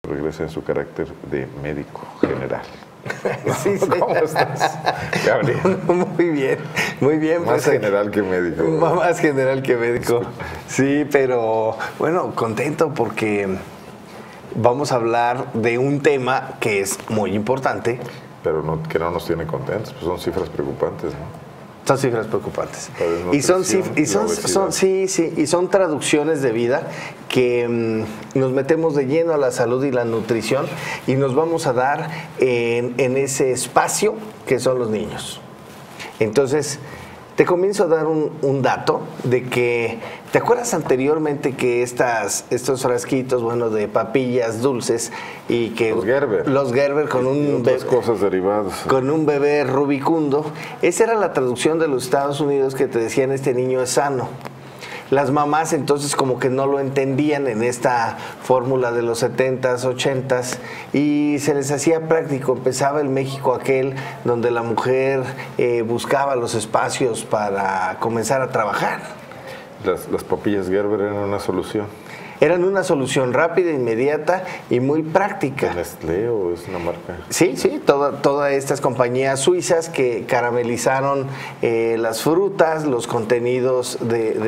regrese en su carácter de médico general. Sí, sí. ¿Cómo estás, Gabriel? Muy bien, muy bien. Más pues, general que médico. Más general que médico. Sí, pero bueno, contento porque vamos a hablar de un tema que es muy importante. Pero no, que no nos tiene contentos, pues son cifras preocupantes, ¿no? Son cifras preocupantes. Y son traducciones de vida que nos metemos de lleno a la salud y la nutrición y nos vamos a dar en ese espacio que son los niños. Entonces, te comienzo a dar un dato de que, ¿te acuerdas anteriormente que estos frasquitos, bueno, de papillas dulces y que los Gerber con otras cosas derivadas, con un bebé rubicundo, esa era la traducción de los Estados Unidos que te decían este niño es sano? Las mamás entonces como que no lo entendían en esta fórmula de los 70s, 80s y se les hacía práctico. Empezaba el México aquel donde la mujer buscaba los espacios para comenzar a trabajar. Las papillas Gerber eran una solución. Eran una solución rápida, inmediata y muy práctica. ¿Nestlé o es una marca? Sí, todas estas compañías suizas que caramelizaron las frutas, los contenidos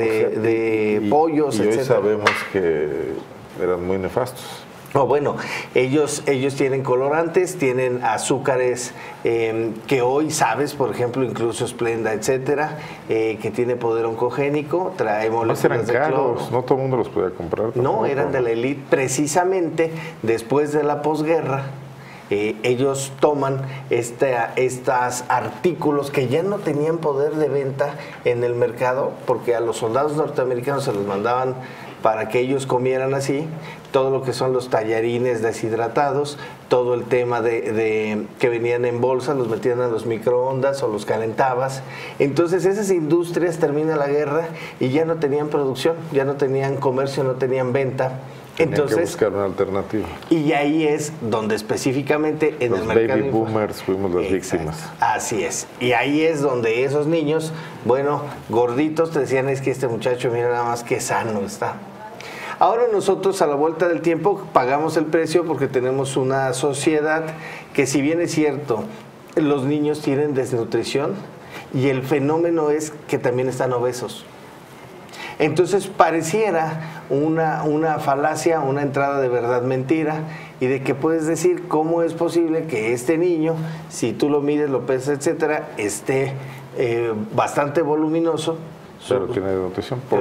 de pollos, y etc. Hoy sabemos que eran muy nefastos. No, bueno, ellos tienen colorantes, tienen azúcares que hoy sabes, por ejemplo, incluso Splenda, etcétera, que tiene poder oncogénico, trae moléculas de cloro. Caros, no todo el mundo los podía comprar. No, eran de la élite. Precisamente después de la posguerra, ellos toman estos artículos que ya no tenían poder de venta en el mercado, porque a los soldados norteamericanos se los mandaban para que ellos comieran así, todo lo que son los tallarines deshidratados, todo el tema de que venían en bolsas, los metían a los microondas o los calentabas. Entonces esas industrias termina la guerra y ya no tenían producción, ya no tenían comercio, no tenían venta. Entonces, que buscar una alternativa. Y ahí es donde específicamente en el mercado... Los baby boomers fuimos las víctimas. Así es. Y ahí es donde esos niños, bueno, gorditos, te decían, es que este muchacho, mira nada más qué sano está. Ahora nosotros a la vuelta del tiempo pagamos el precio porque tenemos una sociedad que, si bien es cierto, los niños tienen desnutrición y el fenómeno es que también están obesos. Entonces pareciera una falacia, una entrada de verdad mentira, y de que puedes decir cómo es posible que este niño, si tú lo mides, lo pesas, etcétera, esté bastante voluminoso. Pero tiene desnutrición por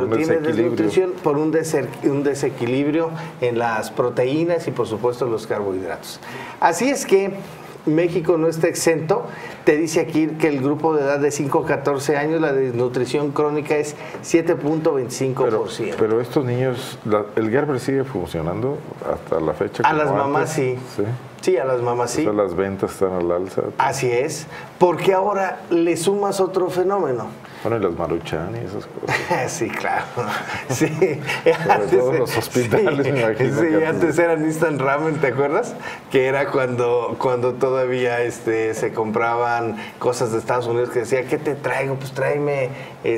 un desequilibrio en las proteínas y por supuesto los carbohidratos. Así es que México no está exento. Te dice aquí que el grupo de edad de 5 a 14 años, la desnutrición crónica es 7.25%. Pero estos niños, ¿el Gerber sigue funcionando hasta la fecha? A las mamás sí. Sí, a las mamás sí. O sea, las ventas están al alza. Así es, porque ahora le sumas otro fenómeno. Bueno, y las Maruchan y esas cosas. Sí, claro. Sí. Sobre todo los hospitales, sí, me imagino. Sí, antes eran Instant Ramen, ¿te acuerdas? Que era cuando todavía se compraban cosas de Estados Unidos que decía, ¿qué te traigo? Pues tráeme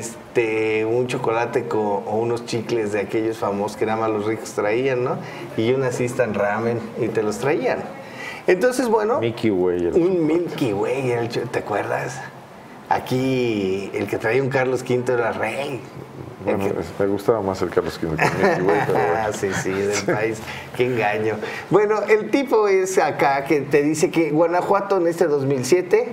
un chocolate o unos chicles de aquellos famosos que nada más los ricos traían, ¿no? Y unas Instant Ramen y te los traían. Entonces, bueno, Milky Way. Un Milky Way, ¿te acuerdas? Aquí el que traía un Carlos V era rey. Bueno, me gustaba más el Carlos V que el Milky Way, pero bueno. Sí, del país. Qué engaño. Bueno, el tipo es acá que te dice que Guanajuato en este 2017,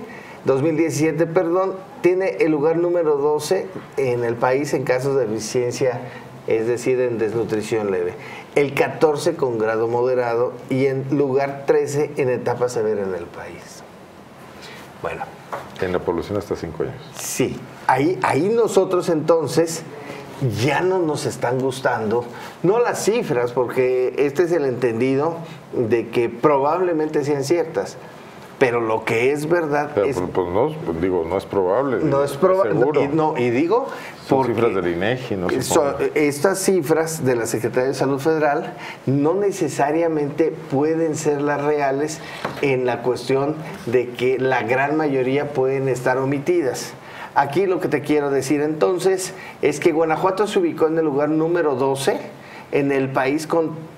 tiene el lugar número 12 en el país en casos de deficiencia, es decir, en desnutrición leve. El 14 con grado moderado y en lugar 13 en etapa severa en el país. Bueno. En la población hasta 5 años. Sí. Ahí nosotros entonces ya no nos están gustando, no las cifras, porque este es el entendido de que probablemente sean ciertas. Pero lo que es verdad pero, es... Pues no es probable. No es probable. Y digo... Son cifras del INEGI, ¿no? Estas cifras de la Secretaría de Salud Federal no necesariamente pueden ser las reales en la cuestión de que la gran mayoría pueden estar omitidas. Aquí lo que te quiero decir entonces es que Guanajuato se ubicó en el lugar número 12 en el país con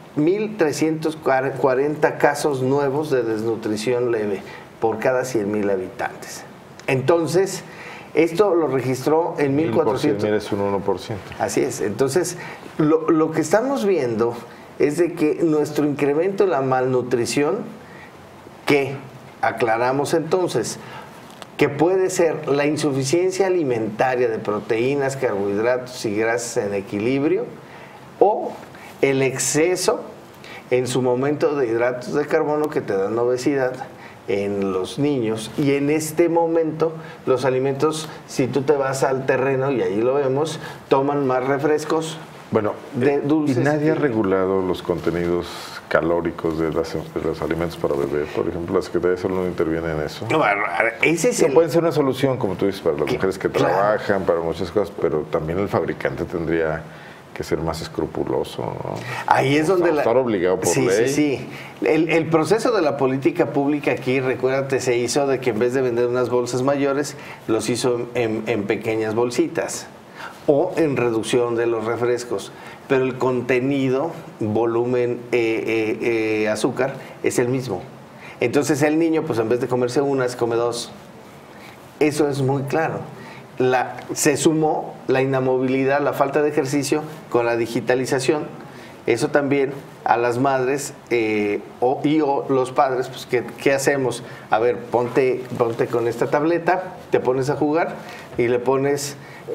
1.340 casos nuevos de desnutrición leve por cada 100,000 habitantes. Entonces, esto lo registró en 1.400. Es un 1%. Así es. Entonces, lo que estamos viendo es de que nuestro incremento en la malnutrición, que aclaramos entonces, que puede ser la insuficiencia alimentaria de proteínas, carbohidratos y grasas en equilibrio, o el exceso en su momento de hidratos de carbono que te dan obesidad en los niños. Y en este momento los alimentos, si tú te vas al terreno, y ahí lo vemos, toman más refrescos, bueno, de dulces. ¿Y nadie ha regulado los contenidos calóricos de los alimentos para bebé? Por ejemplo, la Secretaría de Salud no interviene en eso. No, ese es puede ser una solución, como tú dices, para las mujeres que claro, trabajan, para muchas cosas, pero también el fabricante tendría que ser más escrupuloso, ¿no? Ahí es donde estar obligado por ley. Sí. El proceso de la política pública aquí, recuérdate, se hizo de que en vez de vender unas bolsas mayores, los hizo en pequeñas bolsitas o en reducción de los refrescos. Pero el contenido, volumen, azúcar, es el mismo. Entonces el niño, pues en vez de comerse una, se come dos. Eso es muy claro. Se sumó la inamovilidad, la falta de ejercicio con la digitalización. Eso también a las madres o los padres, pues ¿qué hacemos? A ver, ponte con esta tableta, te pones a jugar y le pones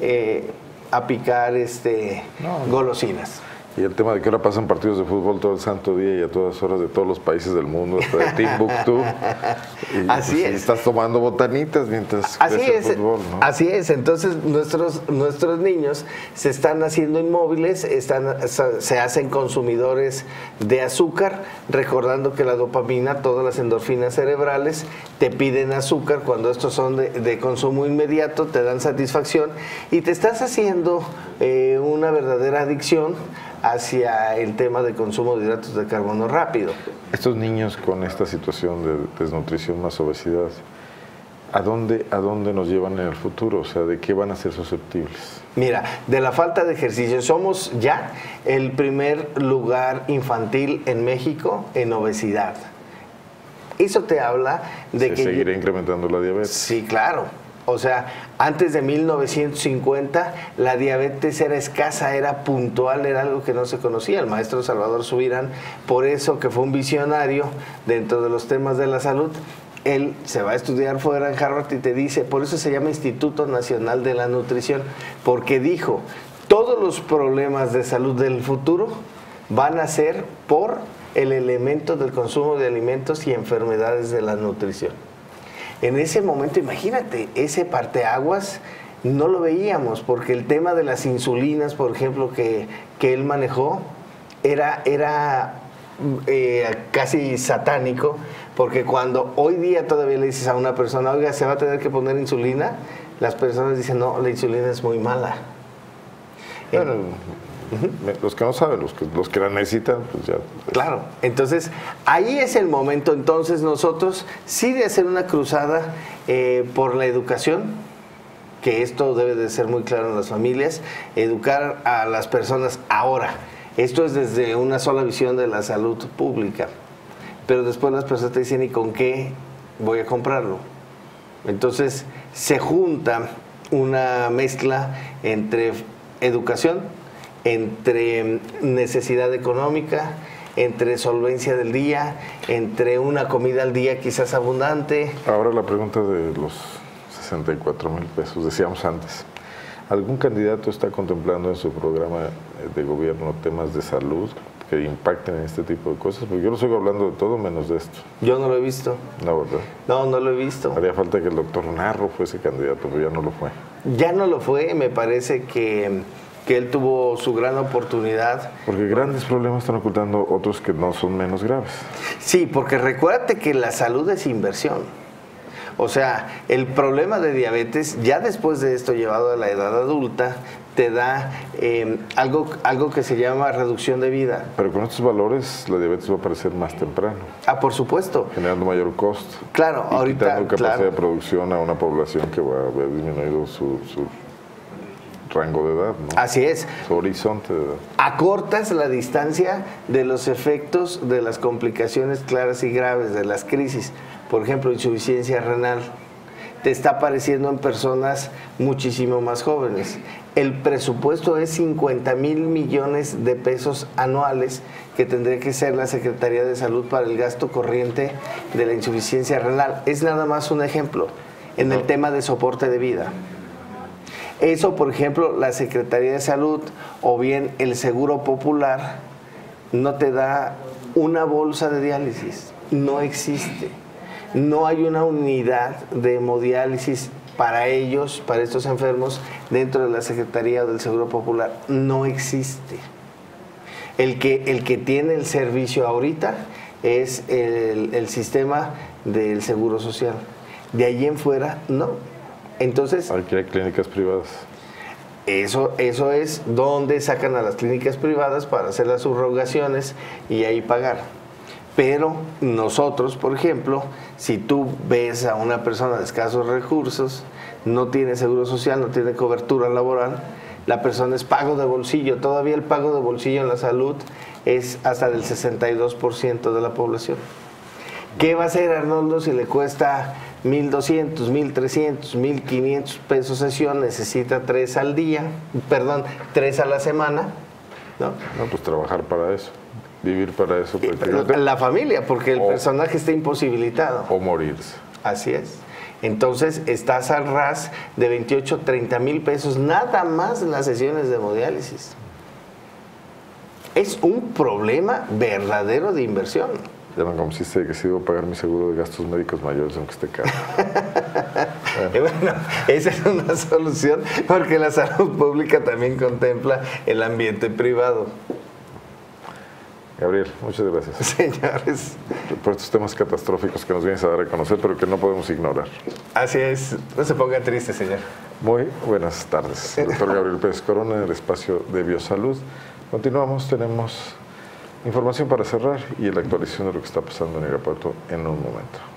a picar golosinas. Y el tema de que ahora pasan partidos de fútbol todo el santo día y a todas horas de todos los países del mundo, hasta de Timbuktu. Así es. Y estás tomando botanitas mientras así ves el fútbol, ¿no? Así es. Entonces nuestros niños se están haciendo inmóviles, se hacen consumidores de azúcar, recordando que la dopamina, todas las endorfinas cerebrales, te piden azúcar cuando estos son de consumo inmediato, te dan satisfacción y te estás haciendo una verdadera adicción hacia el tema de consumo de hidratos de carbono rápido. Estos niños con esta situación de desnutrición más obesidad, ¿a dónde nos llevan en el futuro? O sea, ¿de qué van a ser susceptibles? Mira, de la falta de ejercicio, somos ya el primer lugar infantil en México en obesidad. Eso te habla de que... ¿Seguirá incrementando la diabetes? Sí, claro. O sea, antes de 1950 la diabetes era escasa, era puntual, era algo que no se conocía. El maestro Salvador Subirán, por eso que fue un visionario dentro de los temas de la salud, él se va a estudiar fuera en Harvard y te dice, por eso se llama Instituto Nacional de la Nutrición, porque dijo, todos los problemas de salud del futuro van a ser por el elemento del consumo de alimentos y enfermedades de la nutrición. En ese momento, imagínate, ese parteaguas no lo veíamos, porque el tema de las insulinas, por ejemplo, que él manejó, era casi satánico, porque cuando hoy día todavía le dices a una persona, oiga, se va a tener que poner insulina, las personas dicen, no, la insulina es muy mala. Bueno, los que no saben, los que la necesitan, pues ya. Claro, entonces ahí es el momento, entonces nosotros sí de hacer una cruzada por la educación, que esto debe de ser muy claro en las familias, educar a las personas ahora. Esto es desde una sola visión de la salud pública, pero después las personas te dicen, ¿y con qué voy a comprarlo? Entonces se junta una mezcla entre educación, entre necesidad económica, entre solvencia del día, entre una comida al día quizás abundante. Ahora la pregunta de los 64,000 pesos, decíamos antes. ¿Algún candidato está contemplando en su programa de gobierno temas de salud que impacten en este tipo de cosas? Porque yo lo sigo hablando de todo menos de esto. Yo no lo he visto. No, ¿verdad? No lo he visto. Haría falta que el doctor Narro fuese candidato, pero ya no lo fue. Ya no lo fue, me parece que él tuvo su gran oportunidad. Porque grandes problemas están ocultando otros que no son menos graves. Sí, porque recuérdate que la salud es inversión. O sea, el problema de diabetes, ya después de esto llevado a la edad adulta, te da algo que se llama reducción de vida. Pero con estos valores la diabetes va a aparecer más temprano. Ah, por supuesto. Generando mayor costo. Claro, y ahorita. Quitando capacidad de producción a una población que va a haber disminuido su rango de edad, ¿no? Así es. Su horizonte de edad. Acortas la distancia de los efectos de las complicaciones claras y graves, de las crisis. Por ejemplo, insuficiencia renal. Te está apareciendo en personas muchísimo más jóvenes. El presupuesto es 50,000 millones de pesos anuales que tendría que ser la Secretaría de Salud para el gasto corriente de la insuficiencia renal. Es nada más un ejemplo en el tema de soporte de vida. Eso, por ejemplo, la Secretaría de Salud o bien el Seguro Popular no te da una bolsa de diálisis. No existe. No hay una unidad de hemodiálisis para ellos, para estos enfermos, dentro de la Secretaría del Seguro Popular. No existe. El que tiene el servicio ahorita es el sistema del Seguro Social. De allí en fuera, no. Entonces, aquí hay clínicas privadas. Eso es donde sacan a las clínicas privadas para hacer las subrogaciones y ahí pagar. Pero nosotros, por ejemplo, si tú ves a una persona de escasos recursos, no tiene seguro social, no tiene cobertura laboral, la persona es pago de bolsillo. Todavía el pago de bolsillo en la salud es hasta del 62% de la población. ¿Qué va a hacer Arnoldo si le cuesta 1,200, 1,300, 1,500 pesos sesión? Necesita 3 al día, 3 a la semana, ¿no? No, pues trabajar para eso. Vivir para eso. La familia, porque el personaje está imposibilitado. O morirse. Así es. Entonces estás al ras de 28, 30 mil pesos nada más en las sesiones de hemodiálisis. Es un problema verdadero de inversión. Ya me convenciste de que sí debo pagar mi seguro de gastos médicos mayores, aunque esté caro. Bueno, esa es una solución, porque la salud pública también contempla el ambiente privado. Gabriel, muchas gracias. Señores. Por estos temas catastróficos que nos vienes a dar a conocer, pero que no podemos ignorar. Así es. No se ponga triste, señor. Muy buenas tardes. Doctor Gabriel Pérez Corona, en el espacio de Biosalud. Continuamos, tenemos información para cerrar y la actualización de lo que está pasando en Irapuato en un momento.